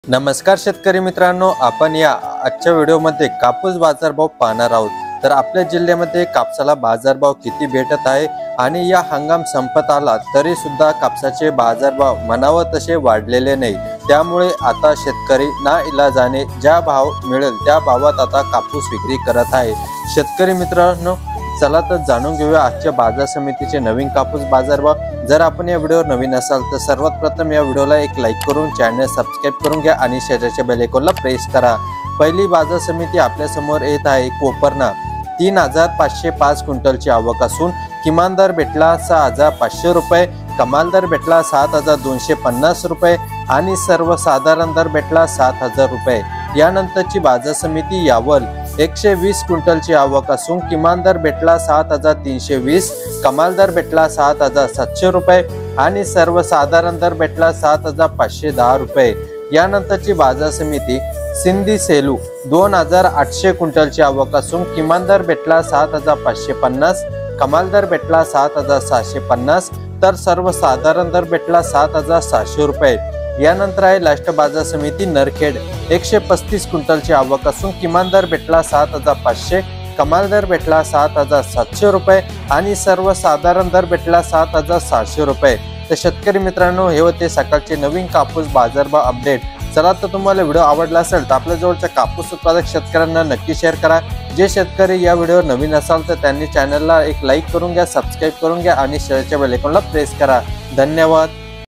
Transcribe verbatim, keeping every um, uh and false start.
नमस्कार शेतकरी मित्रांनो, आपण या आजच्या व्हिडिओमध्ये कापूस बाजारभाव पाहणार आहोत। तर आपल्या जिल्ह्यामध्ये कापसाला बाजारभाव किती भेटत आहे आणि या हंगाम संपत आला तरी सुद्धा कापसाचे बाजारभाव मनावर तसे वाढलेले नाही। त्यामुळे आता शेतकरी नाइलाजाने ज्या भाव मिळेल त्या भावात आता कापूस विक्री करत आहे। शेतकरी मित्रांनो, चला तर जाणून घेऊया आजच्या बाजार समितीचे नवीन कापूस बाजारभाव। जर आपण या व्हिडिओवर नवीन असाल तर सर्वात प्रथम या व्हिडिओला एक लाईक करून चॅनल सबस्क्राइब करून घ्या आणि शेजारच्या बेल आयकॉनला प्रेस करा। पहिली बाजार समिती आपल्या समोर येत आहे कोपरना। तीन हजार पाचशे पाच क्विंटलची आवक असून किमान दर भेटला सहा हजार पाचशे रुपये, कमाल दर भेटला सात हजार दोनशे पन्नास रुपये आणि सर्वसाधारण दर भेटला सात हजार रुपये। यानंतरची बाजार समिती यावल एकशे वीस क्विंटलची आवक असून किमान दर भेटला सात हजार तीनशे वीस, कमाल दर भेटला सात हजार सातशे रुपये आणि सर्वसाधारण दर भेटला सात हजार पाचशे दहा रुपये। यानंतरची बाजार समिती सिंधी सेलू दोन हजार आठशे क्विंटलची आवक असून किमान दर भेटला सात हजार पाचशे पन्नास, कमाल दर भेटला सात हजार सहाशे पन्नास तर सर्वसाधारण दर भेटला सात हजार सहाशे रुपये। यानंतर आहे लास्ट बाजार समिती नरखेड एकशे पस्तीस क्विंटलची आवक असून किमान दर भेटला सात हजार पाचशे, कमाल दर भेटला सात हजार सातशे रुपये आणि सर्वसाधारण दर भेटला सात हजार सहाशे रुपये। तर शेतकरी मित्रांनो, हे होते सकाळचे नवीन कापूस बाजारभाव अपडेट। चला तर तुम्हाला व्हिडिओ आवडला असेल तर आपल्या जवळच्या कापूस उत्पादक शेतकऱ्यांना नक्की शेअर करा। जे शेतकरी या व्हिडिओवर नवीन असाल तर त्यांनी चॅनलला एक लाईक करून घ्या, सबस्क्राइब करून घ्या आणि शेअरच्या बेल आयकॉनला प्रेस करा। धन्यवाद।